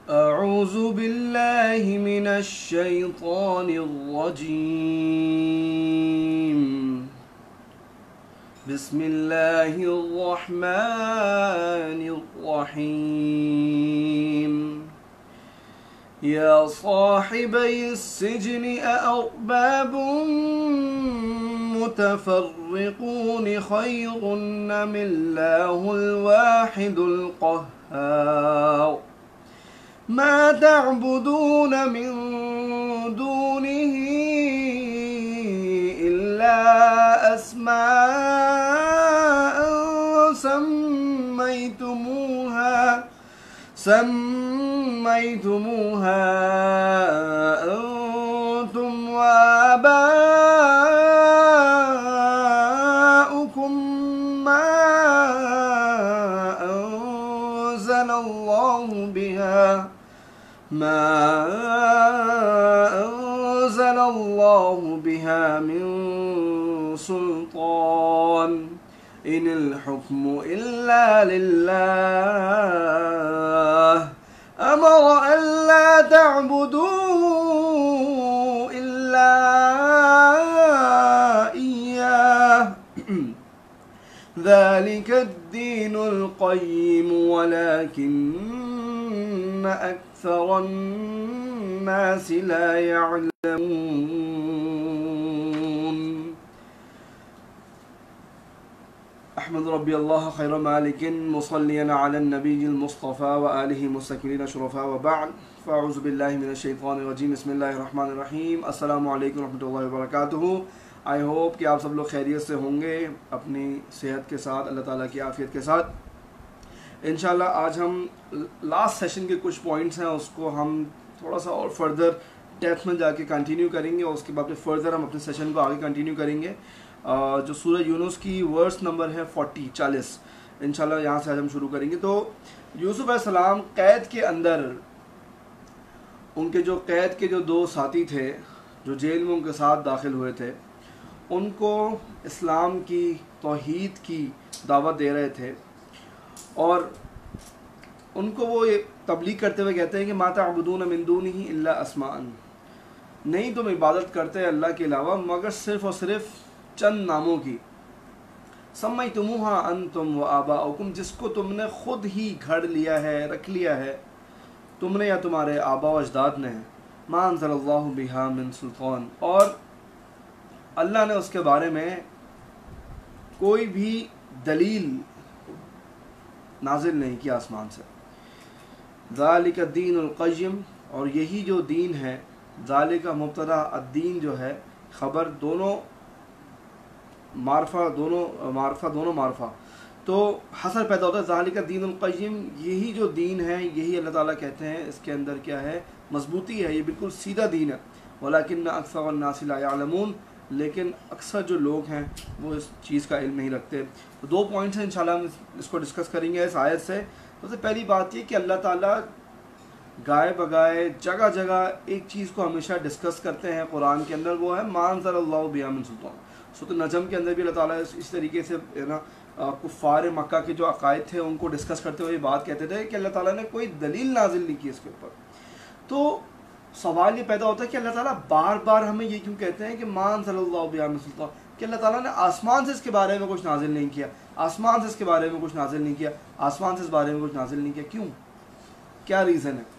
أعوذ بالله من الشيطان الرجيم. بسم الله الرحمن الرحيم. يا صاحبي السجن أأرباب متفرقون خير أم الله الواحد القهار ما تعبدون من دونه إلا أسماء سميتموها أنتم وآباؤكم ما أنزل الله بها من سلطان إن الحكم إلا لله أمر ألا تعبدوا إلا إياه ذلك الدين القيم ولكن أكثر الناس لا يعلمون. أحمد ربي الله خير مالك مصليا على النبي المصطفى وآله مستكملين شرفاء وبعد فأعوذ بالله من الشيطان الرجيم. بسم الله الرحمن الرحيم. السلام علیکم ورحمۃ اللہ وبرکاتہ. آئی ہوپ کہ آپ سب لوگ خیریت سے ہوں گے، اپنی صحت کے ساتھ، اللہ تعالیٰ کی عافیت کے ساتھ. انشاءاللہ آج ہم لاسٹ سیشن کے کچھ پوائنٹس ہیں، اس کو ہم تھوڑا سا اور فردر ڈیپتھ میں جا کے کنٹینیو کریں گے، اور اس کے بعد پھر فردر ہم اپنے سیشن کو آگے کنٹینیو کریں گے. جو سورہ یونس کی ورس نمبر ہے 40 انشاءاللہ یہاں سے آج ہم شروع کریں گے. تو یوسف علیہ السلام قید کے اندر، ان کے جو قید کے جو دو ساتھی تھے جو جیل میں ان کے ساتھ داخل ہوئے تھے، ان کو اسلام کی، توحید کی دعوت دے رہے تھے، اور ان کو وہ تبلیغ کرتے ہوئے کہتے ہیں کہ ما تعبدون من دونہ الا اسماء، نہیں تم عبادت کرتے اللہ کے علاوہ مگر صرف اور صرف چند ناموں کی، سمیتموہا انتم و آباؤکم، جس کو تم نے خود ہی گھڑ لیا ہے، رکھ لیا ہے، تم نے یا تمہارے آبا و اجداد نے، ما انزل اللہ بہا من سلطان، اور اللہ نے اس کے بارے میں کوئی بھی دلیل نازل نہیں کیا آسمان سے. ذالک الدین القیم، اور یہی جو دین ہے، ذالک مبتدا، الدین جو ہے خبر، دونوں معرفہ تو حسر پیدا ہوتا ہے. ذالک الدین القیم، یہی جو دین ہے، یہی اللہ تعالیٰ کہتے ہیں اس کے اندر کیا ہے، مضبوطی ہے، یہ بالکل سیدھا دین ہے. ولکن اکثر الناس لا یعلمون، لیکن اکثر جو لوگ ہیں وہ اس چیز کا علم نہیں رکھتے. تو دو پوائنٹس ہیں انشاءاللہ ہم اس کو ڈسکس کریں گے اس آیت سے. سب سے پہلی بات یہ کہ اللہ تعالیٰ گائے بگائے جگہ جگہ ایک چیز کو ہمیشہ ڈسکس کرتے ہیں قرآن کے اندر، وہ ہے ما انزل اللہ بہا من سلطان. سورۃ النجم کے اندر بھی اللہ تعالیٰ اس طریقے سے کفار مکہ کے جو عقائد تھے ان کو ڈسکس کرتے ہوئے یہ بات کہتے تھے کہ اللہ تعالیٰ نے کوئی دلیل نازل نہیں کی اس کے اوپر. تو سوال یہ پیدا ہوتا ہے کہ اللہ تعالیٰ بار بار ہمیں یہ کیوں کہتے ہیں کہ ما انزل اللہ بہا من سلطان، کہ اللہ تعالیٰ نے آسمان سے اس کے بارے میں کچھ نازل نہیں کیا، آسمان سے اس کے بارے میں کچھ نازل نہیں کیا، آسمان سے اس بارے میں کچھ نازل نہیں کیا. کیوں؟ کیا ریزن ہے؟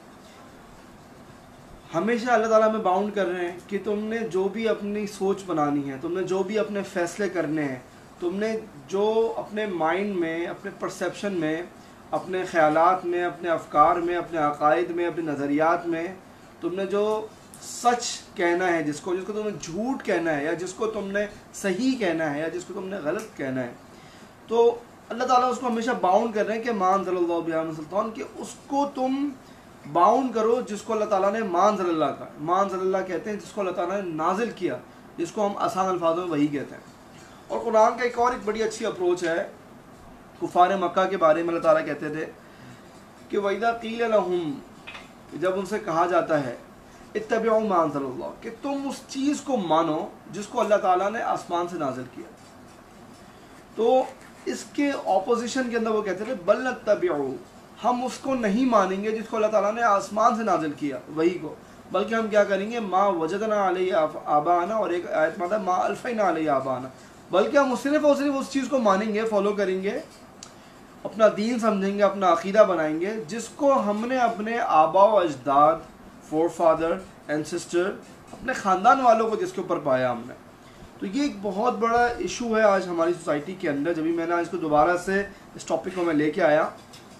ہمیشہ اللہ تعالیٰ میں باؤنڈ کر رہے ہیں کہ تم نے جو بھی اپنی سوچ بنانی ہے، تم نے جو بھی اپنے فیصلے کرنے ہیں، تم نے جو اپنے مائنڈ میں، اپنے پرسیپشن میں، اپنے خیالات میں، اپنے افکار میں، اپنے عقائد میں، اپنے نظریات میں تم نے جو سچ کہنا ہے، جس کو تم نے جھوٹ کہنا ہے، یا جس کو تم نے صحیح کہنا ہے، یا جس کو تم نے غلط کہنا ہے، تو اللہ تعالیٰ اس کو ہمیشہ باؤنڈ کر رہے ہیں کہ ما انزل اللہ بہا من سلطان، کہ اس کو تم باؤنڈ کرو جس کو اللہ تعالیٰ نے ما انزل اللہ کا، ما انزل اللہ کہتے ہیں جس کو اللہ تعالیٰ نے نازل کیا، جس کو ہم آسان الفاظوں میں وہی کہتے ہیں. اور قرآن کا ایک اور ایک بڑی اچھی اپروچ ہے. کفار مکہ کے بارے میں اللہ تعالیٰ کہتے تھے کہ وَإِذَا قِيلَ لَهُمْ، جب ان سے کہا جاتا ہے اتبعوا ما انزل اللہ، کہ تم اس چیز کو مانو جس کو اللہ تعالیٰ نے آسمان سے نازل کیا، تو اس کے اپوزیشن کے اندر وہ کہتے تھے بل نتبعوا، ہم اس کو نہیں مانیں گے جس کو اللہ تعالیٰ نے آسمان سے نازل کیا وہی کو، بلکہ ہم کیا کریں گے، ما وجدنا علیہ آبانا، اور ایک آیت میں آتا ہے ما الفینا علیہ آبانا، بلکہ ہم صرف اور صرف اس چیز کو مانیں گے، فالو کریں گے، اپنا دین سمجھیں گے، اپنا عقیدہ بنائیں گے جس کو ہم نے اپنے آبا و اجداد، فور فادر اینڈ سسٹر، اپنے خاندان والوں کو جس کے اوپر پایا ہم نے۔ تو یہ ایک بہت بڑا ایشو ہے آج ہماری سوسائٹی کے اندر۔ جبھی میں نے اس کو دوبارہ سے اس ٹاپک کو میں لے کے آیا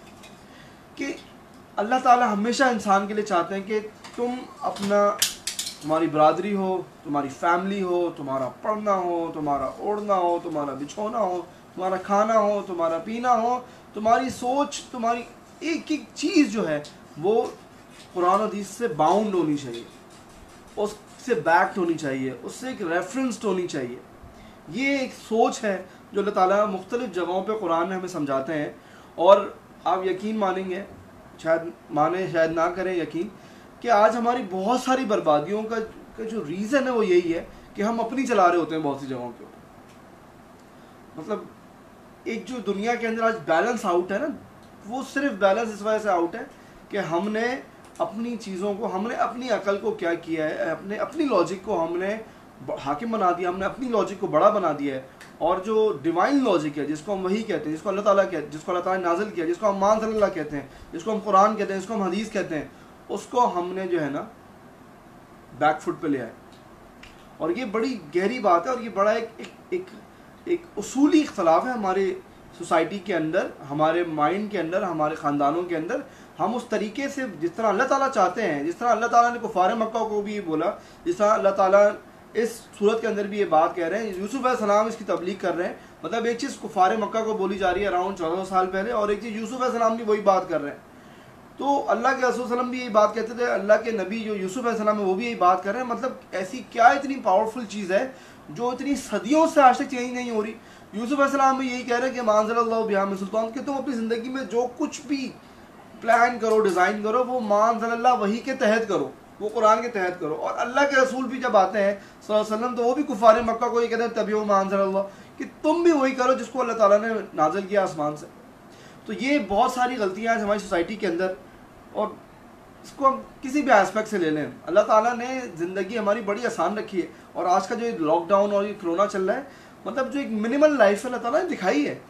کہ اللہ تعالیٰ ہمیشہ انسان کے لیے چاہتے ہیں کہ تم اپنا، تمہاری برادری ہو، تمہاری فیملی ہو، تمہارا پڑھنا ہو، تمہارا اوڑھنا ہو، تمہارا بچھونا ہو، تمہارا کھانا ہو، تمہارا پینا ہو، تمہاری سوچ، تمہاری ایک ایک چیز جو ہے وہ قرآن و حدیث سے باؤنڈ ہونی چاہیے، اس سے بیکڈ ہونی چاہیے، اس سے ایک ریفرنسڈ ہونی چاہیے۔ یہ ایک سوچ ہے جو اللہ تعالیٰ مختلف جگہوں پہ قرآن میں ہمیں سمجھاتے ہیں، اور آپ یقین مانیں گے، شاید مانیں شاید نہ کریں یقین، کہ آج ہماری بہت ساری بربادیوں کا جو ریزن ہے وہ یہی ہے کہ ہم اپنی چلا رہے ہوتے ہیں بہت سی جگہوں کے اوپر۔ مطلب ایک جو دنیا کے اندر آج بیلنس آؤٹ ہے نا، وہ صرف بیلنس اس وجہ سے آؤٹ ہے کہ ہم نے اپنی چیزوں کو، ہم نے اپنی عقل کو کیا کیا ہے، اپنی لاجک کو ہم نے حاکم بنا دیا، ہم نے اپنی لاجک کو بڑا بنا دیا ہے، اور جو ڈیوائن لاجک ہے جس کو ہم وحی کہتے ہیں، جس کو اللہ تعالیٰ کہتے ہیں، جس کو اللہ تعالیٰ نے نازل کیا، جس کو ہم مان صلی اللہ کہتے ہیں، جس کو ہم قرآن کہتے ہیں، جس کو ہم حدیث کہتے ہیں، اس کو ہم نے جو ہے نا بیک فٹ پہ لے آئے۔ اور یہ بڑی گہری بات ہے، اور یہ بڑا ایک اصولی اختلاف ہے ہمارے سوسائٹی کے اندر، ہمارے مائنڈ کے اندر، ہمارے خاندانوں کے اندر۔ ہم اس طریقے سے جس طرح اللہ تعالیٰ چاہتے ہیں، جس طرح اللہ تعالیٰ نے کفار مکہ کو بھی یہ بولا، جس طرح اللہ تعالیٰ اس صورت کے اندر بھی یہ بات کہہ رہے ہیں، یوسف علیہ السلام اس کی تبلیغ کر رہے ہیں۔ مطلب ایک چیز کفار مکہ کو بولی جا رہی ہے اراؤنڈ 1400 سال پہلے، اور ایک چیز یوسف علیہ السلام بھی وہی بات کر رہے ہیں۔ تو اللہ کے رسول صلی اللہ علیہ وسلم بھی یہی بات کہتے تھے، اللہ کے نبی جو یوسف علیہ السلام ہے وہ بھی یہی بات کر رہے ہیں۔ مطلب ایسی کیا اتنی پاورفل چیز ہے جو اتنی صدیوں سے آج تک چینج نہیں ہو رہی۔ یوسف علیہ السلام بھی یہی کہہ رہے ہیں کہ ما انزل اللہ بہا من سلطان، کہ تم اپنی زندگی میں جو کچھ بھی پلان کرو، ڈیزائن کرو، وہ ما انزل اللہ وحی کے تحت کرو، وہ قرآن کے تحت کرو۔ اور اللہ کے رسول بھی جب آتے ہیں صلی اللہ علیہ وسلم تو وہ بھی کفار مکہ کو یہ کہتے ہیں تبعوا ما انزل اللہ، کہ تم بھی وہی کرو جس کو اللہ تعالیٰ نے نازل کیا آسمان سے۔ تو یہ بہت ساری غلطیاں ہیں ہماری سوسائٹی کے اندر، اور اس کو ہم کسی بھی ایسپیکٹ سے لے لیں، اللہ تعالیٰ نے زندگی ہماری بڑی آسان رکھی ہے۔ اور آج کا جو لاک ڈاؤن اور یہ کرونا چل رہا ہے، مطلب جو ایک منیمل لائف اللہ تعالیٰ نے دکھائی ہے۔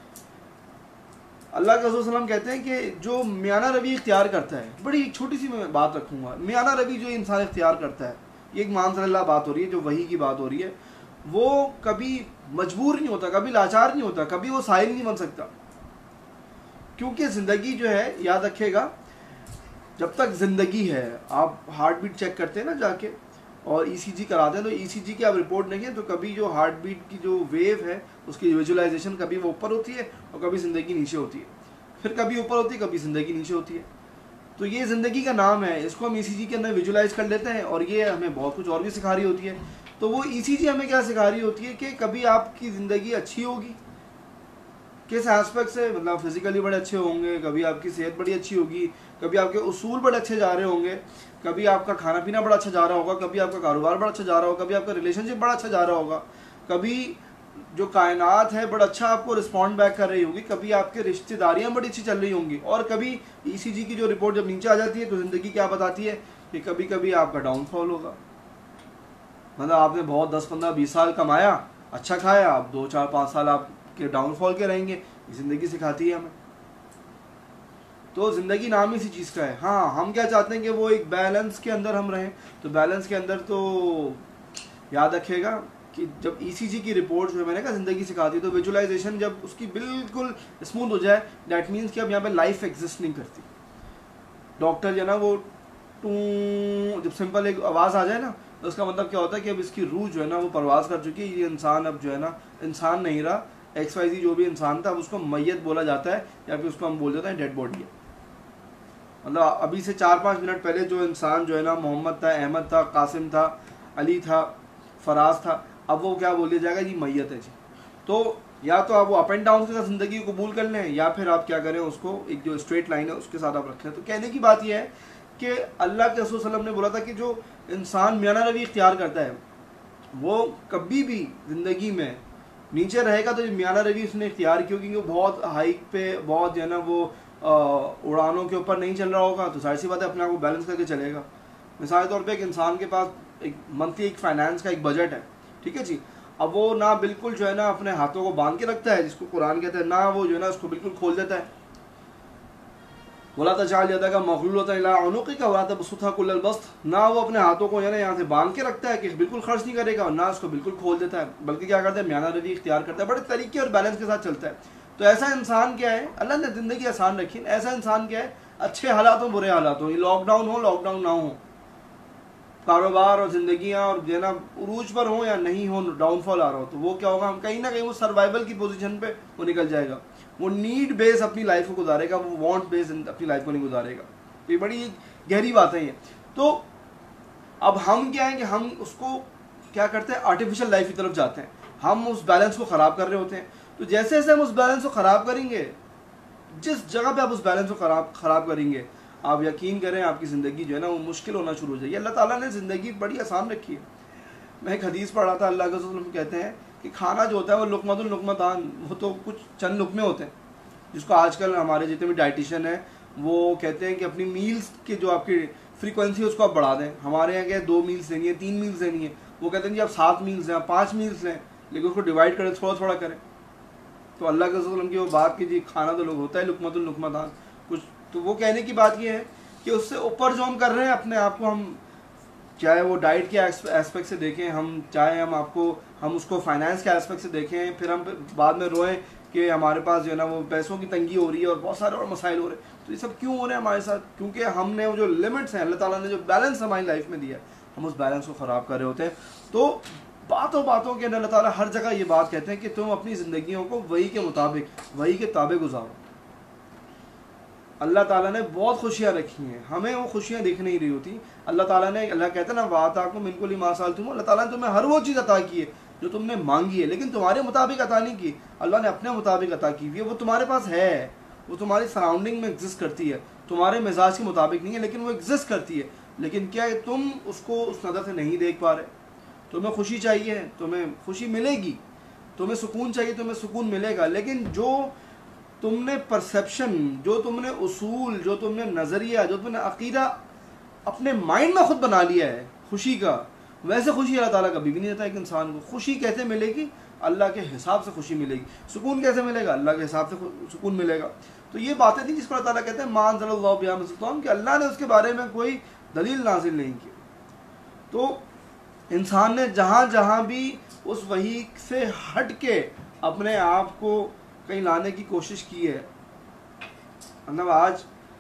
اللہ کے رسول صلی اللہ علیہ وسلم کہتے ہیں کہ جو میانہ روی اختیار کرتا ہے، بڑی ایک چھوٹی سی میں بات رکھوں گا، میانہ روی جو انسان اختیار کرتا ہے، یہ ایک مان صلی اللہ بات ہو رہی ہے، جو وحی کی بات ہو رہی ہے، وہ کبھی مجبور نہیں ہوتا، کبھی لاچار نہیں ہوتا، کبھی وہ سائل نہیں بن سکتا۔ کیونکہ زندگی جو ہے، یاد رکھے گا، جب تک زندگی ہے، آپ ہارٹ بیٹ چیک کرتے ہیں نا جا کے، اور ای سی جی کراتے ہیں، تو ای سی جی کی آپ رپورٹ دیکھیں تو کبھی جو ہارٹ بیٹ کی جو ویو ہے اس کی ویژولائزیشن کبھی وہ اوپر ہوتی ہے اور کبھی زندگی نیچے ہوتی ہے، پھر کبھی اوپر ہوتی ہے، کبھی زندگی نیچے ہوتی ہے۔ تو یہ زندگی کا نام ہے، اس کو ہم ای سی جی کے اندر ویژولائز کر لیتے ہیں، اور یہ ہمیں بہت کچھ اور بھی سکھا رہی ہوتی ہے۔ تو وہ ای سی جی ہمیں کیا سکھا رہی ہوتی ہے کہ کبھی آپ کی زندگی اچھی ہوگی، کس ایسپیکٹ سے، مطلب فزیکلی بڑے اچھے ہوں گے، کبھی آپ کی صحت بڑی اچھی ہوگی، کبھی آپ کے اصول بڑے اچھے جا رہے ہوں گے، کبھی آپ کا کھانا پینا بڑا اچھا جا رہا ہوگا، کبھی آپ کا کاروبار بڑا اچھا جا رہا ہوگا، کبھی آپ کا ریلیشن شپ بڑا اچھا جا رہا ہوگا، کبھی جو کائنات ہے بڑا اچھا آپ کو رسپونڈ بیک کر رہی ہوگی، کبھی آپ کے رشتہ داریاں بڑی اچھی چل رہی ہوں گی، اور کبھی ای سی جی کی جو رپورٹ جب نیچے آ جاتی ہے تو زندگی کیا بتاتی ہے کہ کبھی کبھی آپ کا ڈاؤن فال ہوگا۔ مطلب آپ نے بہت 10 15 20 سال کمایا، اچھا کھایا، اب 2 4 5 سال آپ کے ڈاؤن فال کے رہیں گے، زندگی سکھاتی ہے ہمیں۔ تو زندگی نام ہی اسی چیز کا ہے۔ ہاں، ہم کیا چاہتے ہیں کہ وہ ایک بیلنس کے اندر ہم رہیں، تو بیلنس کے اندر تو یاد رکھے گا کہ جب ای سی جی کی رپورٹ جو ہے میں نے کہا زندگی سکھاتی ہے، تو ویژولائزیشن جب اس کی بالکل اسموتھ ہو جائے، دیٹ مینس کہ اب یہاں پہ لائف ایگزسٹ نہیں کرتی۔ ڈاکٹر جو ہے نا وہ جب سمپل ایک آواز آ جائے نا، تو اس کا مطلب کیا ہوتا ہے کہ اب اس کی روح جو ہے نا وہ پرواز کر چکی ہے، یہ انسان اب جو ہے نا انسان نہیں رہا، ایکس وائی زی جو بھی انسان تھا اب اس کو میت بولا جاتا ہے، یا پھر اس کو ہم بول دیتے ہیں ڈیڈ باڈی ہے۔ مطلب ابھی سے 4 5 منٹ پہلے جو انسان جو ہے نا محمد تھا، احمد تھا، قاسم تھا، علی تھا، فراز تھا، اب وہ کیا بول دیا جائے گا جی میت ہے جی۔ تو یا تو آپ وہ اپ اینڈ ڈاؤن کے ساتھ زندگی کو قبول کر لیں، یا پھر آپ کیا کریں، اس کو ایک جو اسٹریٹ لائن ہے اس کے ساتھ آپ رکھیں۔ تو کہنے کی بات یہ ہے کہ اللہ کے رسول صلی اللہ علیہ وسلم نے بولا تھا کہ جو انسان میانہ روی اختیار کرتا ہے وہ کبھی بھی زندگی میں نیچے رہے گا، تو جو میانہ روی اس نے اختیار کی ہوگی، وہ بہت ہائیک پہ، بہت جو ہے نا وہ اڑانوں کے اوپر نہیں چل رہا ہوگا تو ظاہر سی بات ہے اپنے آپ کو بیلنس کر کے چلے گا. مثال کے طور پہ ایک انسان کے پاس ایک منتھلی ایک فائنانس کا ایک بجٹ ہے, ٹھیک ہے جی, اب وہ نہ بالکل جو ہے نا اپنے ہاتھوں کو باندھ کے رکھتا ہے جس کو قرآن کہتا ہے, نہ وہ جو ہے نا اس کو بالکل کھول دیتا ہے. وَلَا تَجْعَلْ يَدَكَ مَغْلُولَةً إِلَىٰ عُنُقِكَ وَلَا تَبْسُطْهَا كُلَّ الْبَسْطِ, نہ وہ اپنے ہاتھوں کو یہاں سے باندھ کے رکھتا ہے کہ بالکل خرچ نہیں کرے گا, اور نہ اس کو بالکل کھول دیتا ہے, بلکہ کیا کرتا ہے میانہ روی اختیار کرتا ہے, بڑے طریقے اور بیلنس کے ساتھ چلتا ہے. تو ایسا انسان کیا ہے, اللہ نے زندگی آسان رکھی, ایسا انسان کیا ہے, اچھے حالات ہوں برے حالات ہوں, یہ لاک ڈاؤن ہو لاک ڈاؤن نہ ہو, کاروبار اور زندگیاں اور جو ہے نا عروج پر ہوں یا نہیں ہوں, ڈاؤن فال آ رہا ہو, تو وہ کیا ہوگا, ہم کہیں نہ کہیں وہ سروائیول کی پوزیشن پہ وہ نکل جائے گا. وہ نیڈ بیس اپنی لائف کو گزارے گا, وہ وانٹ بیس اپنی لائف کو نہیں گزارے گا. یہ بڑی گہری باتیں ہیں. تو اب ہم کیا ہیں کہ ہم اس کو کیا کرتے ہیں, آرٹیفیشل لائف کی طرف جاتے ہیں, ہم اس بیلنس کو خراب کر رہے ہوتے ہیں. تو جیسے جیسے ہم اس بیلنس کو خراب کریں گے, جس جگہ پہ آپ اس بیلنس کو خراب کریں گے, آپ یقین کریں آپ کی زندگی جو ہے نا وہ مشکل ہونا شروع ہو جائے گی. اللہ تعالیٰ نے زندگی بڑی آسان رکھی ہے. میں ایک حدیث پڑھ رہا تھا, اللہ کے رسول کہتے ہیں کہ کھانا جو ہوتا ہے وہ لقمۃ اللقمتان, وہ تو کچھ چند لقمے ہوتے ہیں, جس کو آج کل ہمارے جتنے بھی ڈائٹیشین ہیں وہ کہتے ہیں کہ اپنی میلز کے جو آپ کی فریکوینسی ہے اس کو آپ بڑھا دیں. ہمارے یہاں کہ 2 میلز لینی ہے, 3 میلز لینی ہے, وہ کہتے ہیں جی آپ 7 میلز لیں, 5 میلز لیں, لیکن اس کو ڈیوائڈ کریں, تھوڑا تھوڑا کریں. تو اللہ کے رسول کی وہ بات کی جی کھانا تو لوگ ہوتا ہے لقمۃ اللقمتان کچھ, تو وہ کہنے کی بات یہ ہے کہ اس سے اوپر جو ہم کر رہے ہیں اپنے آپ کو, ہم چاہے وہ ڈائٹ کے ایسپیکٹ سے دیکھیں, ہم چاہے ہم اس کو فائنانس کے ایسپیکٹ سے دیکھیں, پھر ہم بعد میں روئیں کہ ہمارے پاس جو ہے نا وہ پیسوں کی تنگی ہو رہی ہے اور بہت سارے اور مسائل ہو رہے ہیں. تو یہ سب کیوں ہو رہے ہیں ہمارے ساتھ, کیونکہ ہم نے وہ جو لمٹس ہیں, اللہ تعالیٰ نے جو بیلنس ہماری لائف میں دیا ہے, ہم اس بیلنس کو خراب کر رہے ہوتے ہیں. تو باتوں کے اندر اللہ تعالیٰ ہر جگہ یہ بات کہتے ہیں کہ تم اپنی زندگیوں کو وہی کے مطابق, وہی کے تابع گزارو. اللہ تعالیٰ نے بہت خوشیاں رکھی ہیں, ہمیں وہ خوشیاں دیکھ نہیں رہی ہوتی. اللہ تعالیٰ نے, اللہ کہتا ہے نا وَآتَاكُم مِّن كُلِّ مَا سَأَلْتُمُوهُ, اللہ تعالیٰ نے تمہیں ہر وہ چیز عطا کی ہے جو تم نے مانگی ہے, لیکن تمہارے مطابق عطا نہیں کی, اللہ نے اپنے مطابق عطا کی ہوئی ہے. وہ تمہارے پاس ہے, وہ تمہاری سراؤنڈنگ میں ایگزسٹ کرتی ہے, تمہارے مزاج کے مطابق نہیں ہے لیکن وہ ایگزسٹ کرتی ہے. لیکن کیا ہے, تم اس کو اس نظر سے نہیں دیکھ پا رہے. تمہیں خوشی چاہیے, تمہیں خوشی ملے گی, تمہیں سکون چاہیے, تمہیں سکون ملے گا, لیکن جو تم نے پرسیپشن, جو تم نے اصول, جو تم نے نظریہ, جو تم نے عقیدہ اپنے مائنڈ میں خود بنا لیا ہے خوشی کا, ویسے خوشی اللہ تعالیٰ کبھی بھی نہیں دیتا ایک انسان کو. خوشی کیسے ملے گی, اللہ کے حساب سے خوشی ملے گی. سکون کیسے ملے گا, اللہ کے حساب سے سکون ملے گا. تو یہ باتیں تھیں جس کو اللہ تعالیٰ کہتے ہیں ما انزل اللہ بہا من سلطان, کہ اللہ نے اس کے بارے میں کوئی دلیل نازل نہیں کی. تو انسان نے جہاں جہاں بھی اس وحی سے ہٹ کے اپنے آپ کو کہیں لانے کی کوشش کی ہے, مطلب آج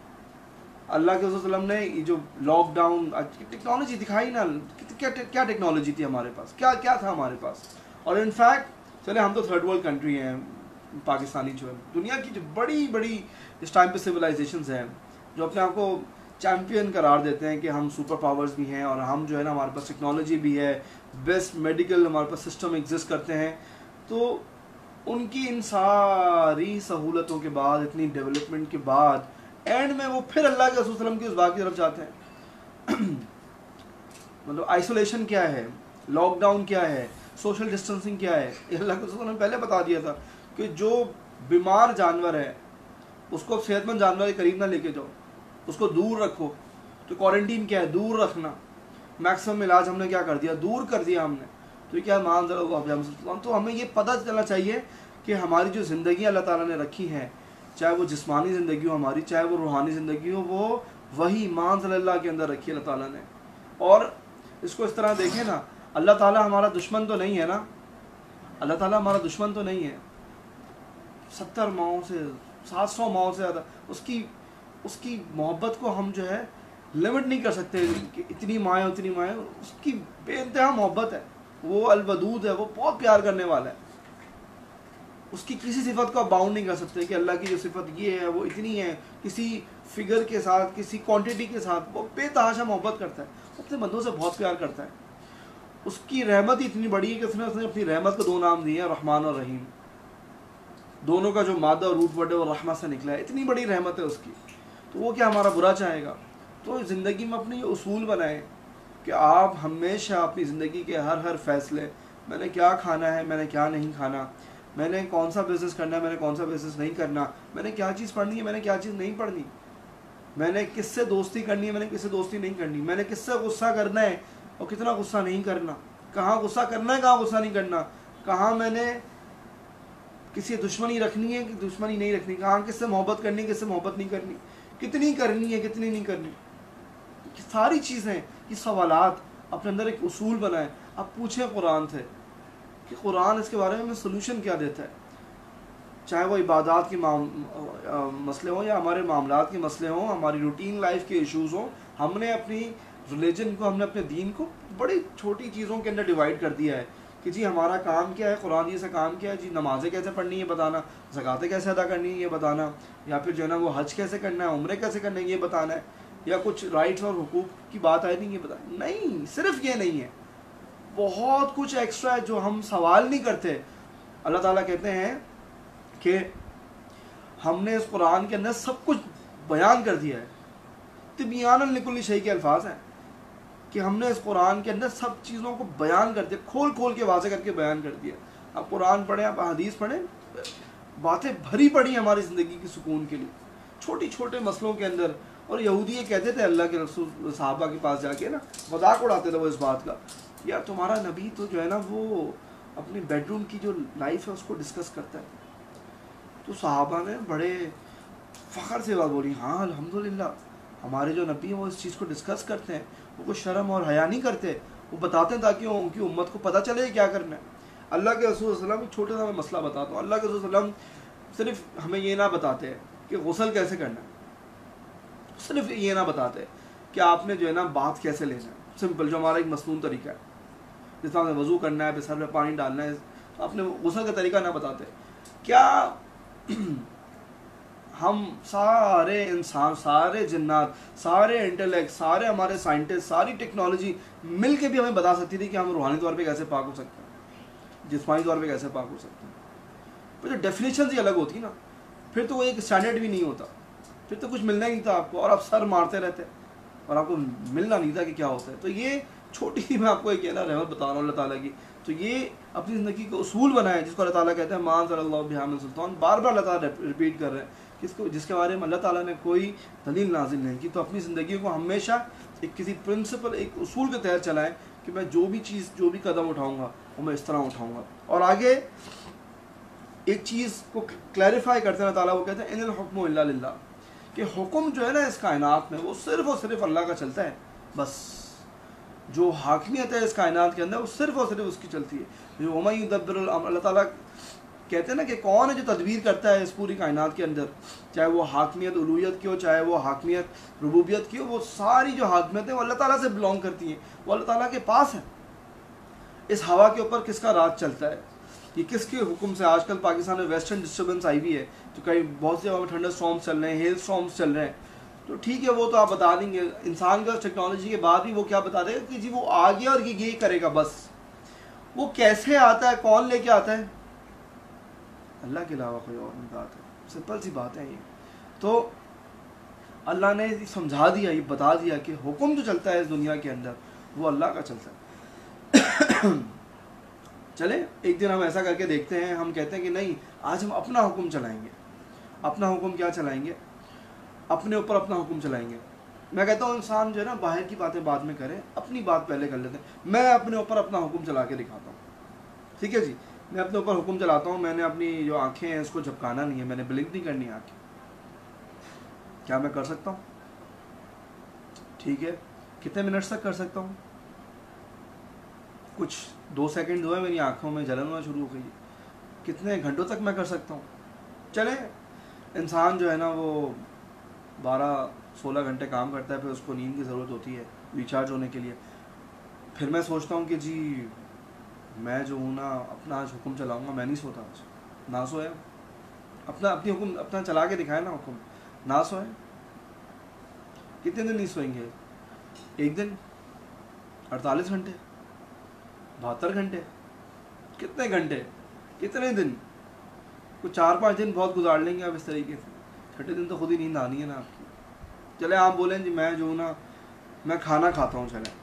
اللہ کے رسول صلی اللہ علیہ وسلم نے یہ جو لاک ڈاؤن ٹیکنالوجی دکھائی نا, کیا ٹیکنالوجی تھی ہمارے پاس, کیا تھا ہمارے پاس. اور انفیکٹ چلے ہم تو تھرڈ ورلڈ کنٹری ہیں, پاکستانی جو ہے, دنیا کی جو بڑی بڑی اس ٹائم پہ سویلائزیشنز ہیں جو اپنے آپ کو چیمپئن قرار دیتے ہیں کہ ہم سپر پاورز بھی ہیں اور ہم جو ہے نا ہمارے پاس ٹیکنالوجی بھی ہے, بیسٹ میڈیکل ہمارے پاس سسٹم ایگزسٹ کرتے ہیں. تو ان کی ان ساری سہولتوں کے بعد, اتنی ڈیولپمنٹ کے بعد, اینڈ میں وہ پھر اللہ کے رسول صلی اللہ علیہ وسلم کی اس بات کی طرف جاتے ہیں. مطلب آئسولیشن کیا ہے, لاک ڈاؤن کیا ہے, سوشل ڈسٹینسنگ کیا ہے, اللہ کے رسول نے پہلے بتا دیا تھا کہ جو بیمار جانور ہے اس کو صحت مند جانور کے قریب نہ لے کے جاؤ, اس کو دور رکھو. تو کوارنٹین کیا ہے, دور رکھنا. میکسیمم علاج ہم نے کیا کر دیا, دور کر دیا ہم نے. تو یہ کیا مان ذرا اللہ, تو ہمیں یہ پتہ چلنا چاہیے کہ ہماری جو زندگی اللہ تعالیٰ نے رکھی ہیں, چاہے وہ جسمانی زندگی ہو ہماری, چاہے وہ روحانی زندگی ہو, وہ وہی مان صلی اللہ کے اندر رکھی اللہ تعالیٰ نے. اور اس کو اس طرح دیکھیں نا, اللہ تعالیٰ ہمارا دشمن تو نہیں ہے نا, اللہ تعالیٰ ہمارا دشمن تو نہیں ہے. 70 ماؤں سے 700 ماؤں سے زیادہ اس کی محبت کو ہم جو ہے لمٹ نہیں کر سکتے کہ اتنی مائیں اتنی مائیں. اس کی بے انتہا محبت ہے, وہ الودود ہے, وہ بہت پیار کرنے والا ہے. اس کی کسی صفت کو آپ باؤنڈ نہیں کر سکتے کہ اللہ کی جو صفت یہ ہے وہ اتنی ہے, کسی فگر کے ساتھ, کسی کوانٹٹی کے ساتھ. وہ بے تحاشا محبت کرتا ہے, اپنے بندوں سے بہت پیار کرتا ہے. اس کی رحمت اتنی بڑی ہے کہ اس نے اپنی رحمت کو 2 نام دیے ہیں, رحمان اور رحیم. دونوں کا جو مادہ اور روٹ ورڈ ہے وہ رحمت سے نکلا ہے. اتنی بڑی رحمت ہے اس کی, تو وہ کیا ہمارا برا چاہے گا. تو زندگی میں اپنے یہ اصول بنائیں کہ آپ ہمیشہ اپنی زندگی کے ہر فیصلے, میں نے کیا کھانا ہے, میں نے کیا نہیں کھانا, میں نے کون سا بزنس کرنا ہے، میں نے کون سا بزنس نہیں کرنا، میں نے کیا چیز پڑھنی ہے، میں نے کیا چیز نہیں پڑھنی، میں نے کس سے دوستی کرنی ہے، میں نے کس سے دوستی نہیں کرنی، میں نے کس سے غصہ کرنا ہے اور کتنا غصہ نہیں کرنا، کہاں غصہ کرنا ہے کہاں غصہ نہیں کرنا، کہاں میں نے کسی دشمنی رکھنی ہے کہ دشمنی نہیں رکھنی، کہاں کس سے محبت کرنی ہے کس سے محبت نہیں کرنی، کتنی کرنی ہے کتنی نہیں کرنی، ساری چیزیں، یہ سوالات اپنے اندر ایک اصول بنائیں. آپ پوچھیں قرآن سے کہ قرآن اس کے بارے میں ہمیں سلوشن کیا دیتا ہے، چاہے وہ عبادات کے مسئلے ہوں یا ہمارے معاملات کے مسئلے ہوں، ہماری روٹین لائف کے ایشوز ہوں. ہم نے اپنی ریلیجن کو، ہم نے اپنے دین کو بڑی چھوٹی چیزوں کے اندر ڈیوائڈ کر دیا ہے کہ جی ہمارا کام کیا ہے، قرآن جی سے کام کیا ہے، جی نمازیں کیسے پڑھنی ہے بتانا، زکاتیں کیسے ادا کرنی ہے یہ بتانا، یا پھر جو ہے نا وہ حج کیسے کرنا ہے، عمرے کیسے کرنا ہے یہ بتانا ہے، یا کچھ رائٹس اور حقوق کی بات آئی نہیں یہ بتانا. نہیں، صرف یہ نہیں ہے، بہت کچھ ایکسٹرا ہے جو ہم سوال نہیں کرتے. اللہ تعالیٰ کہتے ہیں کہ ہم نے اس قرآن کے اندر سب کچھ بیان کر دیا ہے. تبیان لکل شیء کے الفاظ ہیں کہ ہم نے اس قرآن کے اندر سب چیزوں کو بیان کر دیا، کھول کھول کے واضح کر کے بیان کر دیا. آپ قرآن پڑھیں، آپ حدیث پڑھیں، باتیں بھری پڑی ہماری زندگی کی سکون کے لیے، چھوٹی چھوٹے مسئلوں کے اندر. اور یہودی یہ کہتے تھے اللہ کے رسول صحابہ کے پاس جا کے نا، مذاق اڑاتے تھے وہ اس بات کا، یار تمہارا نبی تو جو ہے نا وہ اپنی بیڈ روم کی جو لائف ہے اس کو ڈسکس کرتا ہے. تو صحابہ نے بڑے فخر سے بات بولی، ہاں الحمدللہ ہمارے جو نبی ہیں وہ اس چیز کو ڈسکس کرتے ہیں، وہ کوئی شرم اور حیا نہیں کرتے، وہ بتاتے ہیں تاکہ ان کی امت کو پتہ چلے کیا کرنا ہے. اللہ کے رسول صلی اللہ علیہ وسلم ایک چھوٹا سا میں مسئلہ بتاتا ہوں. اللہ کے رسول صلی اللہ علیہ وسلم صرف ہمیں یہ نہ بتاتے ہیں کہ غسل کیسے کرنا ہے، صرف یہ نہ بتاتے کہ آپ نے جو ہے نا بات کیسے لینا ہے، سمپل جو ہمارا ایک مسنون طریقہ ہے، جس طرح سے وضو کرنا ہے، پھر سر میں پانی ڈالنا ہے، آپ نے غسل کا طریقہ نہ بتاتے. کیا ہم سارے انسان، سارے جنات، سارے انٹلیکٹ، سارے ہمارے سائنٹسٹ، ساری ٹیکنالوجی مل کے بھی ہمیں بتا سکتی تھی کہ ہم روحانی طور پہ کیسے پاک ہو سکتے ہیں، جسمانی طور پہ کیسے پاک ہو سکتے ہیں؟ پھر تو ڈیفینیشنز ہی الگ ہوتی نا، پھر تو وہ ایک اسٹینڈرڈ بھی نہیں ہوتا، پھر تو کچھ ملنا ہی نہیں تھا آپ کو، اور آپ سر مارتے رہتے اور آپ کو ملنا نہیں تھا کہ کیا ہوتا ہے. تو یہ چھوٹی سی میں آپ کو ایک نا رحمت بتا رہا ہوں اللہ تعالیٰ کی. تو یہ اپنی زندگی کا اصول بنائے جس کو اللہ تعالیٰ کہتے ہیں مان صلی اللہ بہا من سلطان. بار بار اللہ تعالیٰ ریپیٹ کر رہے ہیں جس کے بارے میں اللہ تعالیٰ نے کوئی دلیل نازل نہیں کی. تو اپنی زندگی کو ہمیشہ ایک کسی پرنسپل، ایک اصول کے تحت چلائیں کہ میں جو بھی چیز، جو بھی قدم اٹھاؤں گا وہ میں اس طرح اٹھاؤں گا. اور آگے ایک چیز کو کلیریفائی کرتے ہیں اللہ تعالیٰ، وہ کہتے ہیں ان الحکم الا للہ، کہ حکم جو ہے نا اس کائنات میں وہ صرف اور صرف اللہ کا چلتا ہے. بس جو حاکمیت ہے اس کائنات کے اندر وہ صرف اور صرف اس کی چلتی ہے. وَمَن يُدَبِّرُ الْأَمْرَ، اللہ تعالیٰ کہتے ہیں نا کہ کون ہے جو تدبیر کرتا ہے اس پوری کائنات کے اندر، چاہے وہ حاکمیت الوہیت کی ہو، چاہے وہ حاکمیت ربوبیت کی ہو، وہ ساری جو حاکمیت ہیں وہ اللہ تعالیٰ سے بلونگ کرتی ہیں، وہ اللہ تعالیٰ کے پاس ہیں. اس ہوا کے اوپر کس کا راج چلتا ہے، یہ کس کے حکم سے؟ آج کل پاکستان میں ویسٹرن ڈسٹربنس آئی ہوئی ہے، تو کئی بہت سی جگہوں میں تھنڈر اسٹارمس چل رہے ہیں، ہیل اسٹارمس چل رہے ہیں. تو ٹھیک ہے وہ تو آپ بتا دیں گے، انسان کا ٹیکنالوجی کے بعد بھی وہ کیا بتا دے گا کہ جی وہ آ گیا اور یہ کرے گا. بس وہ کیسے آتا ہے، کون لے کے آتا ہے؟ اللہ کے علاوہ کوئی اور نہیں بات ہے. سمپل سی بات ہے یہ. تو اللہ نے سمجھا دیا، یہ بتا دیا کہ حکم جو چلتا ہے اس دنیا کے اندر وہ اللہ کا چلتا ہے. چلے ایک دن ہم ایسا کر کے دیکھتے ہیں، ہم کہتے ہیں کہ نہیں آج ہم اپنا حکم چلائیں گے. اپنا حکم کیا چلائیں گے؟ اپنے اوپر اپنا حکم چلائیں گے. میں کہتا ہوں انسان جو ہے نا باہر کی باتیں بعد میں کرے، اپنی بات پہلے کر لیتے ہیں. میں اپنے اوپر اپنا حکم چلا کے دکھاتا ہوں. ٹھیک ہے جی، میں اپنے اوپر حکم چلاتا ہوں. میں نے اپنی جو آنکھیں ہیں اس کو جھپکانا نہیں ہے، میں نے بلنک نہیں کرنی آنکھیں. کیا میں کر سکتا ہوں؟ ٹھیک ہے، کتنے منٹس تک کر سکتا ہوں؟ کچھ 2 سیکنڈ ہوئے میری آنکھوں میں جلن ہونا شروع ہو گئی. کتنے گھنٹوں تک میں کر سکتا ہوں؟ چلیں انسان جو ہے نا وہ 12-16 گھنٹے کام کرتا ہے، پھر اس کو نیند کی ضرورت ہوتی ہے ریچارج ہونے کے لیے. پھر میں سوچتا ہوں کہ جی میں جو ہوں نا اپنا آج حکم چلاؤں گا. میں نہیں سوتا آج، نہ سویا. اپنی حکم اپنا چلا کے دکھائے نا حکم، نہ سوئیں. کتنے دن نہیں سوئیں گے؟ 1 دن، 48 گھنٹے، 72 گھنٹے، کتنے گھنٹے، کتنے دن؟ کچھ 4-5 دن بہت گزار لیں گے آپ اس طریقے سے. 30 دن تو خود ہی نیند آنی ہے نا آپ کی. چلے آپ بولیں جی میں جو ہوں نا میں کھانا کھاتا ہوں، چلیں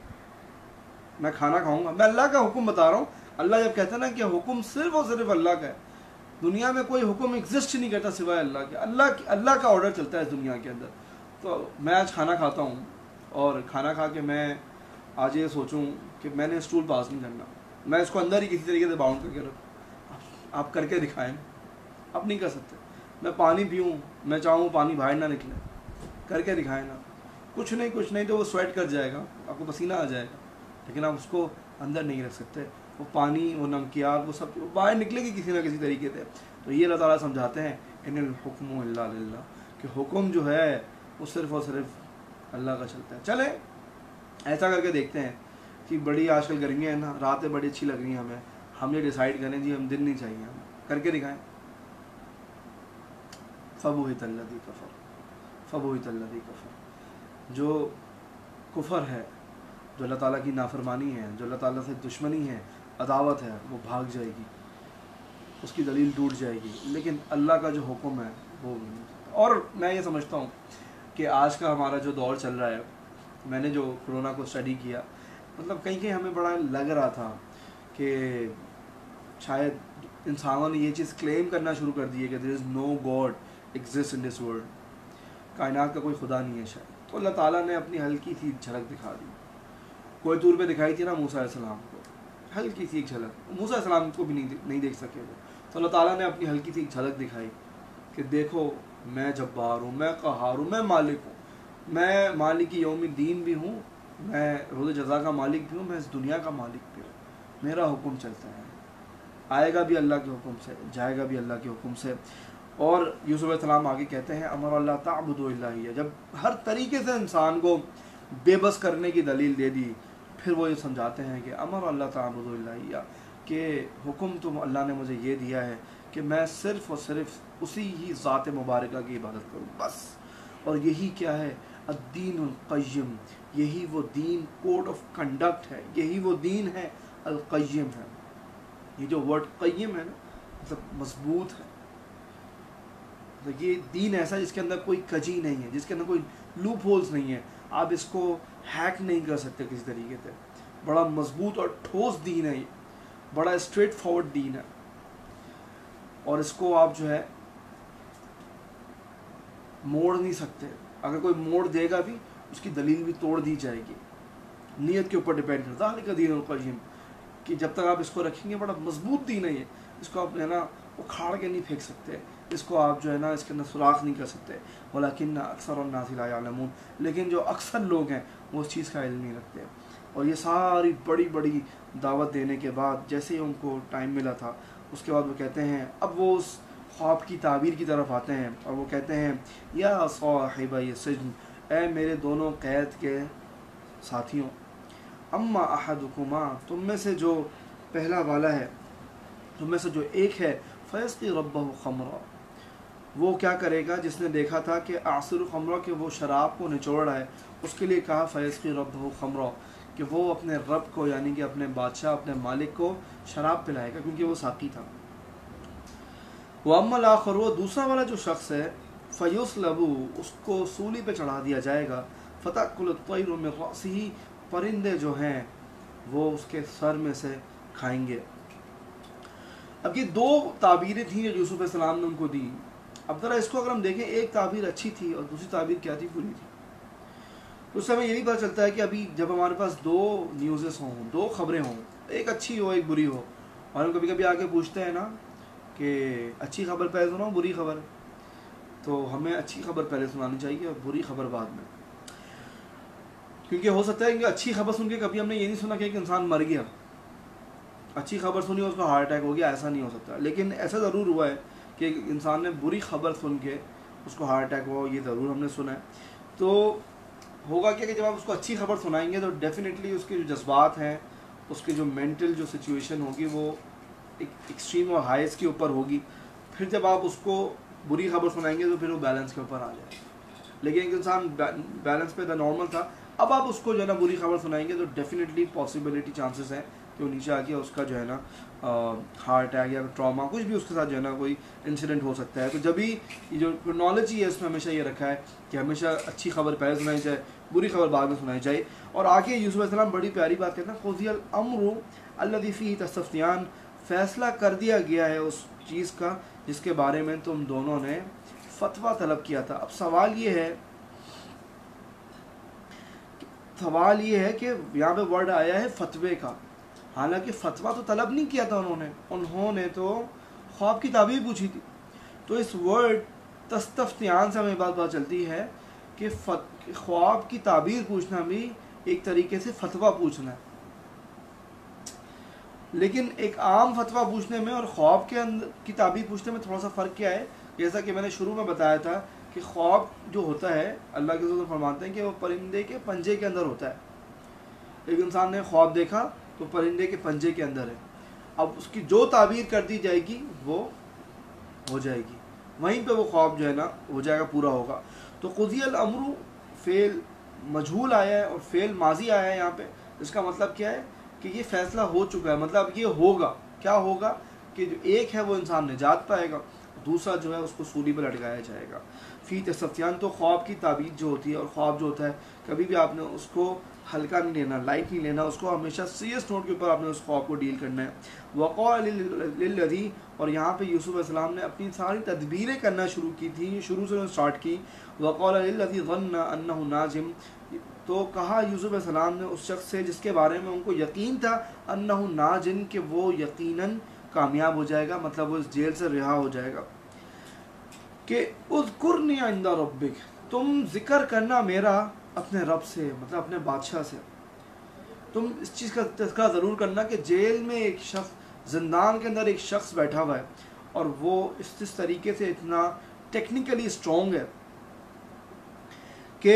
میں کھانا کھاؤں گا. میں اللہ کا حکم بتا رہا ہوں. اللہ جب کہتا ہے نا کہ حکم صرف اور صرف اللہ کا ہے، دنیا میں کوئی حکم ایگزسٹ نہیں کرتا سوائے اللہ کے. اللہ کا آرڈر چلتا ہے اس دنیا کے اندر. تو میں آج کھانا کھاتا ہوں اور کھانا کھا کے میں آج یہ سوچوں کہ میں نے اسٹول پاس نہیں کرنا, میں اس کو اندر ہی کسی طریقے سے باؤنڈ کر کے رکھوں. آپ کر کے دکھائیں, آپ نہیں کر سکتے. میں پانی پیوں, میں چاہوں پانی باہر نہ نکلے, کر کے دکھائیں نا. کچھ نہیں تو وہ سویٹ کر جائے گا, آپ کو پسینہ آ جائے گا, لیکن آپ اس کو اندر نہیں رکھ سکتے. وہ پانی, وہ نمکیات, وہ سب باہر نکلے گی کسی نہ کسی طریقے سے. تو یہ اللہ تعالیٰ سمجھاتے ہیں ان الحکم الا للہ, کہ حکم جو ہے وہ صرف اور صرف اللہ کا چلتا ہے. چلیں ایسا کر کے دیکھتے ہیں کہ بڑی آج کل گرمیاں ہیں نا, راتیں بڑی اچھی لگ رہی ہیں ہمیں, ہم یہ ڈیسائیڈ کریں جی ہم دن نہیں چاہیے, ہم کر کے دکھائیں. فبہت الذی کفر, جو کفر ہے, جو اللہ تعالیٰ کی نافرمانی ہے, جو اللہ تعالیٰ سے دشمنی ہے, عداوت ہے, وہ بھاگ جائے گی, اس کی دلیل ٹوٹ جائے گی. لیکن اللہ کا جو حکم ہے وہ نہیں. اور میں یہ سمجھتا ہوں کہ آج کا ہمارا جو دور چل رہا ہے, میں نے جو کرونا کو اسٹڈی کیا, مطلب کہیں ہمیں بڑا لگ رہا تھا کہ شاید انسانوں نے یہ چیز کلیم کرنا شروع کر دی ہے کہ there is no God exist in this world, کائنات کا کوئی خدا نہیں ہے شاید. تو اللہ تعالیٰ نے اپنی ہلکی سی جھلک دکھا دی. کوئی طور پہ دکھائی تھی نا موسیٰ علیہ السلام کو, ہلکی سی ایک جھلک. موسیٰ علیہ السلام کو بھی نہیں دیکھ سکے وہ, تو اللہ تعالیٰ نے اپنی ہلکی سی ایک جھلک دکھائی کہ دیکھو میں جبار ہوں, میں قہار ہوں, میں مالک ہوں, میں مالک یوم الدین بھی ہوں, میں روز جزا کا مالک بھی ہوں, میں اس دنیا کا مالک بھی ہوں. میرا حکم چلتا ہے, آئے گا بھی اللہ کے حکم سے, جائے گا بھی اللہ کے حکم سے. اور یوسف علیہ السلام آگے کہتے ہیں امر اللہ تعبدوا الا ایہ, جب ہر طریقے سے انسان کو بے بس کرنے کی دلیل دے دی, پھر وہ یہ سمجھاتے ہیں کہ امر اللہ تعبدوا الا ایہ, کہ حکم تو اللہ نے مجھے یہ دیا ہے کہ میں صرف اور صرف اسی ہی ذات مبارکہ کی عبادت کروں بس. اور یہی کیا ہے, الدین القیم, یہی وہ دین, کوڈ آف کنڈکٹ ہے, یہی وہ دین ہے القیم ہے. یہ جو ورڈ قیم ہے نا, مطلب مضبوط ہے. یہ دین ایسا جس کے اندر کوئی کجی نہیں ہے, جس کے اندر کوئی لوپ ہولز نہیں ہے, آپ اس کو ہیک نہیں کر سکتے کسی طریقے سے. بڑا مضبوط اور ٹھوس دین ہے یہ, بڑا اسٹریٹ فارورڈ دین ہے. اور اس کو آپ جو ہے موڑ نہیں سکتے. اگر کوئی موڑ دے گا بھی, اس کی دلیل بھی توڑ دی جائے گی. نیت کے اوپر ڈیپینڈ کرتا ہے ذالک دین القیم, کہ جب تک آپ اس کو رکھیں گے, بڑا مضبوط دین ہے یہ, اس کو آپ ہے نا اکھاڑ کے نہیں پھینک سکتے, اس کو آپ جو ہے نا اس کے اندر سوراخ نہیں کر سکتے. ولیکن اکثر الناس لا یعلمون, لیکن جو اکثر لوگ ہیں وہ اس چیز کا علم نہیں رکھتے. اور یہ ساری بڑی دعوت دینے کے بعد جیسے ہی ان کو ٹائم ملا تھا, اس کے بعد وہ کہتے ہیں, اب وہ اس خواب کی تعبیر کی طرف آتے ہیں اور وہ کہتے ہیں یا صاحبی السجن, اے میرے دونوں قید کے ساتھیوں, اما احدکما, تم میں سے جو پہلا والا ہے, تم میں سے جو ایک ہے, فیسقی ربہ خمرا, وہ کیا کرے گا جس نے دیکھا تھا کہ عصر خمرہ, کہ وہ شراب کو نچوڑ رہا ہے, اس کے لیے کہا فیسقی ربہ خمرا, کہ وہ اپنے رب کو یعنی کہ اپنے بادشاہ, اپنے مالک کو شراب پلائے گا, کیونکہ وہ ساقی تھا. وَأَمَّا الْآخَرُ, وہ دوسرا والا جو شخص ہے, فَيُصْلَبُ, اس کو سولی پہ چڑھا دیا جائے گا, فَتَأْكُلُ الطَّيْرُ مِنْ رَأْسِهِ, پرندے جو ہیں وہ اس کے سر میں سے کھائیں گے. اب یہ دو تعبیریں تھیں جو یوسف علیہ السلام نے ان کو دی. اب ذرا اس کو اگر ہم دیکھیں, ایک تعبیر اچھی تھی اور دوسری تعبیر کیا تھی, بری تھی. اس سے ہمیں یہ بھی پتہ چلتا ہے کہ ابھی جب ہمارے پاس دو نیوزز ہوں, دو خبریں ہوں, ایک اچھی ہو ایک بری ہو, اور ہم کبھی کبھی آ کے پوچھتے ہیں نا کہ اچھی خبر پہلے سناؤ بری خبر, تو ہمیں اچھی خبر پہلے سنانی چاہیے اور بری خبر بعد میں. کیونکہ ہو سکتا ہے کہ اچھی خبر سن کے کبھی ہم نے یہ نہیں سنا کہ ایک انسان مر گیا, اچھی خبر سنی اس کو ہارٹ اٹیک ہو گیا, ایسا نہیں ہو سکتا. لیکن ایسا ضرور ہوا ہے کہ ایک انسان نے بری خبر سن کے اس کو ہارٹ اٹیک ہوا, یہ ضرور ہم نے سنا ہے. تو ہوگا کیا کہ جب آپ اس کو اچھی خبر سنائیں گے تو ڈیفینیٹلی اس کے جو جذبات ہیں, اس کی جو مینٹل جو سچویشن ہوگی وہ ایک ایکسٹریم اور ہائیسٹ کے اوپر ہوگی. پھر جب آپ اس کو بری خبر سنائیں گے تو پھر وہ بیلنس کے اوپر آ جائے گا. لیکن ایک انسان بیلنس پہ تھا, نارمل تھا, اب آپ اس کو جو ہے نا بری خبر سنائیں گے تو ڈیفینیٹلی پاسبلٹی چانسز ہیں کہ وہ نیچے آ کے اس کا جو ہے نا ہارٹ اٹیک یا ٹراما کچھ بھی اس کے ساتھ جو ہے نا کوئی انسیڈنٹ ہو سکتا ہے. تو جب بھی یہ جو کرنالوجی ہے اس میں ہمیشہ یہ رکھا ہے کہ ہمیشہ اچھی خبر پہلے سنائی جائے, بری خبر بعد میں سنائی جائے. اور آگے یوسف علیہ السلام بڑی پیاری بات کہتے ہیں, قضی الامر الذی فیہ تستفتیان, فیصلہ کر دیا گیا ہے اس چیز کا جس کے بارے میں تم دونوں نے فتویٰ طلب کیا تھا. اب سوال یہ ہے کہ یہاں پہ ورڈ آیا ہے فتوے کا، حالانکہ فتویٰ تو طلب نہیں کیا تھا انہوں نے تو خواب کی تعبیر پوچھی تھی. تو اس ورڈ تستفتیان سے ہمیں بات پتہ چلتی ہے کہ خواب کی تعبیر پوچھنا بھی ایک طریقے سے فتویٰ پوچھنا ہے. لیکن ایک عام فتویٰ پوچھنے میں اور خواب کے اندر کی تعبیر پوچھنے میں تھوڑا سا فرق کیا ہے. جیسا کہ میں نے شروع میں بتایا تھا کہ خواب جو ہوتا ہے اللہ کے رسول فرماتے ہیں کہ وہ پرندے کے پنجے کے اندر ہوتا ہے. ایک انسان نے خواب دیکھا تو پرندے کے پنجے کے اندر ہے. اب اس کی جو تعبیر کر دی جائے گی وہ ہو جائے گی، وہیں پہ وہ خواب جو ہے نا ہو جائے گا، پورا ہوگا. تو قضی الامر فعل مجہول آیا ہے اور فعل ماضی آیا ہے یہاں پہ. اس کا مطلب کیا ہے کہ یہ فیصلہ ہو چکا ہے، مطلب یہ ہوگا. کیا ہوگا کہ جو ایک ہے وہ انسان نجات پائے گا، دوسرا جو ہے اس کو سولی پہ لٹکایا جائے گا. فی تستفتیان، تو خواب کی تعبیر جو ہوتی ہے اور خواب جو ہوتا ہے کبھی بھی آپ نے اس کو ہلکا نہیں لینا، لائٹ نہیں لینا، اس کو ہمیشہ سیریس نوٹ کے اوپر آپ نے اس خواب کو ڈیل کرنا ہے. وقال للذی، اور یہاں پہ یوسف علیہ السلام نے اپنی ساری تدبیریں کرنا شروع کی تھیں، شروع سے اسٹارٹ کی. وقال للذی ظن انہ ناجم، تو کہا یوسف علیہ السلام نے اس شخص سے جس کے بارے میں ان کو یقین تھا انہ ناجن، کہ وہ یقیناً کامیاب ہو جائے گا، مطلب وہ اس جیل سے رہا ہو جائے گا. کہ اذکرنی عند ربک، تم ذکر کرنا میرا اپنے رب سے، مطلب اپنے بادشاہ سے. تم اس چیز کا تذکرہ ضرور کرنا کہ جیل میں ایک شخص، زندان کے اندر ایک شخص بیٹھا ہوا ہے اور وہ اس طریقے سے اتنا ٹیکنیکلی اسٹرانگ ہے کہ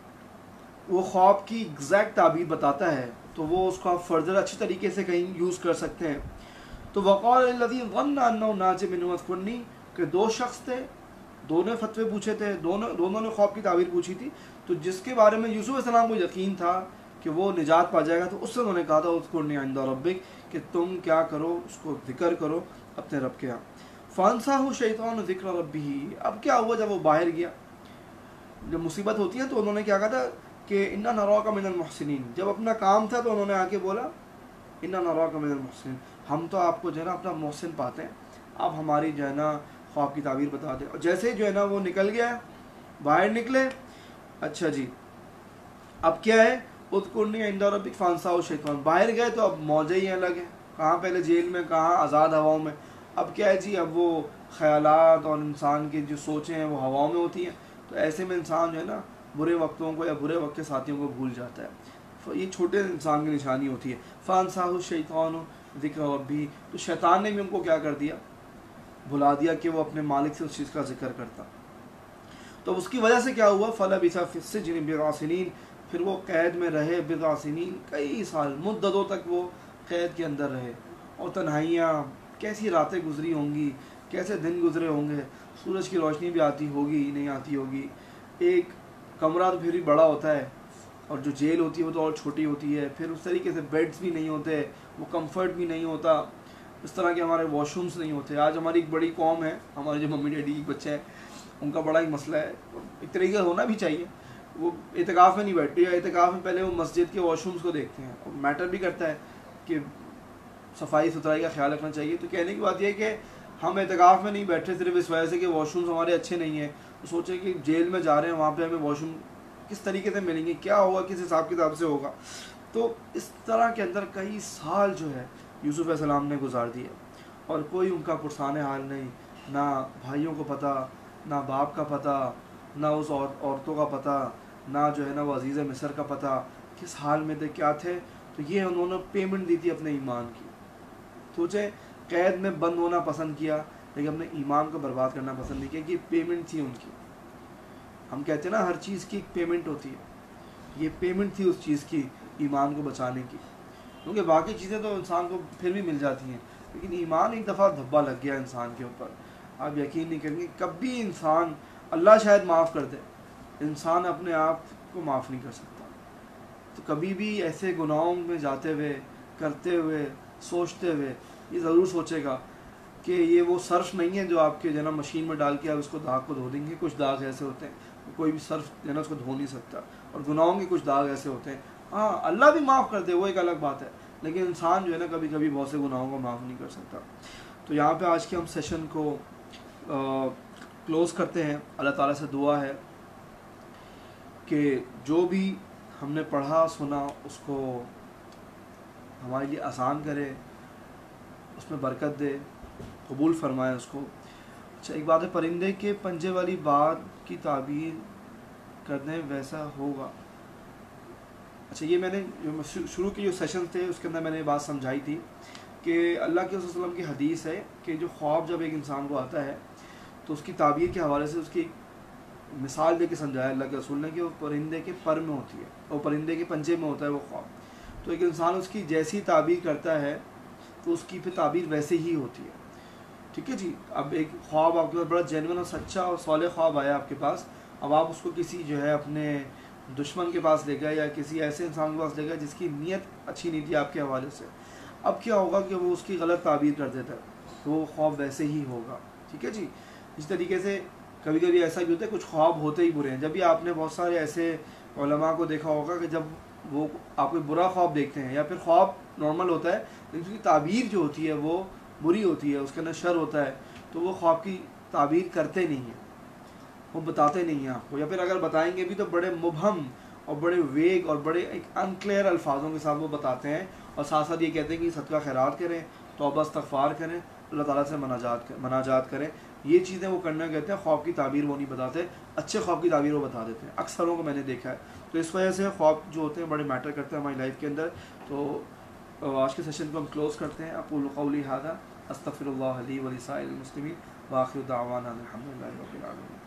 وہ خواب کی ایگزیکٹ تعبیر بتاتا ہے، تو وہ اس کو آپ فردر اچھی طریقے سے کہیں یوز کر سکتے ہیں. تو وقال الذی ظن انہ ناجم منہ اذکرنی، کہ دو شخص تھے، دونوں نے فتوے پوچھے تھے، دونوں نے خواب کی تعبیر پوچھی تھی. تو جس کے بارے میں یوسف علیہ السلام کو یقین تھا کہ وہ نجات پا جائے گا، تو اس سے انہوں نے کہا تھا اذکرنی عند ربک، کہ تم کیا کرو، اس کو ذکر کرو اپنے رب کے ہاں. فانساہ شیطان ذکر ربہ، اب کیا ہوا جب وہ باہر گیا، جب مصیبت ہوتی ہے تو انہوں نے کیا کہا تھا کہ انا نراک من المحسنین. جب اپنا کام تھا تو انہوں نے آ کے بولا انا نراک من المحسنین، ہم تو آپ کو جو ہے نا اپنا محسن پاتے ہیں، آپ ہماری جو ہے نا خواب کی تعبیر بتا دیں. اور جیسے جو ہے نا وہ نکل گیا، باہر نکلے، اچھا جی اب کیا ہے، اذکرنی عند ربک فانساہ شیطان، باہر گئے تو اب موجیں ہی الگ ہیں، کہاں پہلے جیل میں، کہاں آزاد ہواؤں میں. اب کیا ہے جی، اب وہ خیالات اور انسان کی جو سوچیں ہیں وہ ہواؤں میں ہوتی ہیں. تو ایسے میں انسان جو ہے نا برے وقتوں کو یا برے وقت کے ساتھیوں کو بھول جاتا ہے. یہ چھوٹے انسان کی نشانی ہوتی ہے. فانساہ الشیطان ذکر ربہ، تو شیطان نے بھی ان کو کیا کر دیا، بھلا دیا کہ وہ اپنے مالک سے اس چیز کا ذکر کرتا. تو اس کی وجہ سے کیا ہوا، فلبث فی السجن بضع سنین، پھر وہ قید میں رہے، بضع سنین، کئی سال، مدتوں تک وہ قید کے اندر رہے. اور تنہائیاں، کیسی راتیں گزری ہوں گی، کیسے دن گزرے ہوں گے، سورج کی روشنی بھی آتی ہوگی نہیں آتی ہوگی، ایک کمرہ تو پھر بھی بڑا ہوتا ہے اور جو جیل ہوتی ہے وہ تو اور چھوٹی ہوتی ہے، پھر اس طریقے سے بیڈز بھی نہیں ہوتے، وہ کمفرٹ بھی نہیں ہوتا، اس طرح کے ہمارے واش رومس نہیں ہوتے. آج ہماری ایک بڑی قوم ہے، ہمارے جو ممی ڈیڈی کے بچے ہیں، ان کا بڑا ایک مسئلہ ہے، ایک طریقے سے ہونا بھی چاہیے، وہ اعتکاف میں نہیں بیٹھتے، یا اعتکاف میں پہلے وہ مسجد کے واش رومس کو دیکھتے ہیں. اور میٹر بھی کرتا ہے کہ صفائی ستھرائی کا خیال رکھنا چاہیے. تو کہنے کی بات یہ ہے کہ ہم اعتکاف میں نہیں بیٹھے صرف اس وجہ سے کہ واش رومس ہمارے اچھے نہیں ہیں. تو سوچیں کہ جیل میں جا رہے ہیں، وہاں پہ ہمیں واش روم کس طریقے سے ملیں گے، کیا ہوگا، کس حساب کتاب سے ہوگا. تو اس طرح کے اندر کئی سال جو ہے یوسف علیہ السلام نے گزار دیے، اور کوئی ان کا پرسان حال نہیں، نہ بھائیوں کو پتہ، نہ باپ کا پتہ، نہ اس عورتوں کا پتہ، نہ جو ہے نا وہ عزیز مصر کا پتہ، کس حال میں تھے، کیا تھے. تو یہ انہوں نے پیمنٹ دی تھی اپنے ایمان کی. سوچیں، قید میں بند ہونا پسند کیا لیکن اپنے ایمان کو برباد کرنا پسند نہیں کیا، کہ پیمنٹ تھی ان کی. ہم کہتے ہیں نا ہر چیز کی ایک پیمنٹ ہوتی ہے، یہ پیمنٹ تھی اس چیز کی، ایمان کو بچانے کی. کیونکہ باقی چیزیں تو انسان کو پھر بھی مل جاتی ہیں، لیکن ایمان ایک دفعہ دھبا لگ گیا انسان کے اوپر، آپ یقین نہیں کریں گے کبھی انسان، اللہ شاید معاف کر دے، انسان اپنے آپ کو معاف نہیں کر سکتا. تو کبھی بھی ایسے گناہوں میں جاتے ہوئے، کرتے ہوئے، سوچتے ہوئے یہ ضرور سوچے گا کہ یہ وہ صرف نہیں ہے جو آپ کے جو ہے نا مشین میں ڈال کے آپ اس کو داغ کو دھو دیں گے. کچھ داغ ایسے ہوتے ہیں کوئی بھی صرف جو ہے نا اس کو دھو نہیں سکتا، اور گناہوں کے کچھ داغ ایسے ہوتے ہیں، ہاں اللہ بھی معاف کر دے وہ ایک الگ بات ہے، لیکن انسان جو ہے نا کبھی کبھی بہت سے گناہوں کو معاف نہیں کر سکتا. تو یہاں پہ آج کے ہم سیشن کو کلوز کرتے ہیں. اللہ تعالیٰ سے دعا ہے کہ جو بھی ہم نے پڑھا سنا اس کو ہمارے لیے آسان کرے, اس میں برکت دے, قبول فرمائے اس کو. اچھا, ایک بات ہے, پرندے کے پنجے والی بات کی تعبیر کرنے ویسا ہوگا. اچھا, یہ میں نے شروع کے جو سیشن تھے اس کے اندر میں نے یہ بات سمجھائی تھی کہ اللہ کے رسول صلی اللہ علیہ وسلم کی حدیث ہے کہ جو خواب جب ایک انسان کو آتا ہے تو اس کی تعبیر کے حوالے سے اس کی مثال دے کے سمجھایا اللہ کے رسول نے کہ وہ پرندے کے پر میں ہوتی ہے, وہ پرندے کے پنجے میں ہوتا ہے وہ خواب. تو ایک انسان اس کی جیسی تعبیر کرتا ہے تو اس کی پھر تعبیر ویسے ہی ہوتی ہے. ٹھیک ہے جی. اب ایک خواب آپ کے پاس بڑا جینون اور سچا اور صالح خواب آیا آپ کے پاس, اب آپ اس کو کسی جو ہے اپنے دشمن کے پاس لے گئے یا کسی ایسے انسان کے پاس لے گئے جس کی نیت اچھی نہیں تھی آپ کے حوالے سے. اب کیا ہوگا کہ وہ اس کی غلط تعبیر کر دیتا ہے تو وہ خواب ویسے ہی ہوگا. ٹھیک ہے جی. اس طریقے سے کبھی کبھی ایسا بھی ہوتا ہے, کچھ خواب ہوتے ہی برے ہیں. جب بھی آپ نے بہت سارے ایسے علماء کو دیکھا ہوگا کہ جب وہ آپ کوئی برا خواب دیکھتے ہیں یا پھر خواب نارمل ہوتا ہے لیکن اس کی تعبیر جو ہوتی ہے وہ بری ہوتی ہے, اس کے اندر شر ہوتا ہے, تو وہ خواب کی تعبیر کرتے نہیں ہیں, وہ بتاتے نہیں ہیں آپ کو, یا پھر اگر بتائیں گے بھی تو بڑے مبہم اور بڑے ویگ اور بڑے ایک انکلیئر الفاظوں کے ساتھ وہ بتاتے ہیں, اور ساتھ ساتھ یہ کہتے ہیں کہ صدقہ خیرات کریں, توبہ استغفار کریں, اللہ تعالیٰ سے مناجات کریں. یہ چیزیں وہ کرنا کہتے ہیں. خواب کی تعبیر وہ نہیں بتاتے, اچھے خواب کی تعبیر وہ بتا دیتے ہیں. اکثروں کو میں نے دیکھا ہے. تو اس وجہ سے خواب جو ہوتے ہیں بڑے میٹر کرتے ہیں ہماری لائف کے اندر. تو آج کے سیشن کو ہم کلوز کرتے ہیں. اقول قولی ھذا استغفر اللہ لی ولسائر المسلمین وآخر دعوانا الحمد للہ رب العالمین.